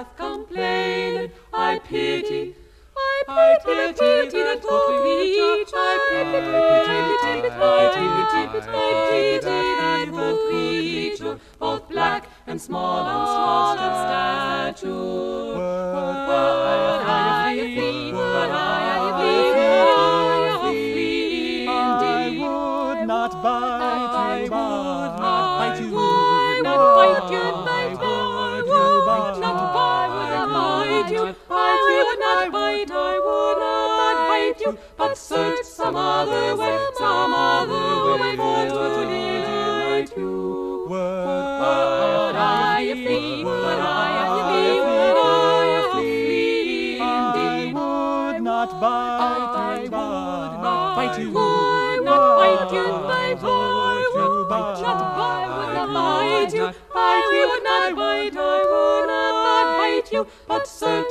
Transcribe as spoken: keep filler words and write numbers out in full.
hath complained. I pity, I pity, pity that poor creature. I pity, pity, pity, pity, pity that poor creature, both black and small and small of stature. Would I a flea, would I a flea, would I a flea, indeed. I would not bite, I would not bite you. I would bite you, bite you, I would not bite, would not bite you. I would not bite, I would not bite you, but search some other way, some other way for to delight you. Would I a flea, would I a flea, would I a flea, indeed. I would not bite, I would not bite you. Would not bite you, bite you, I would not bite, would not bite you. I would not bite, I would not bite you, but search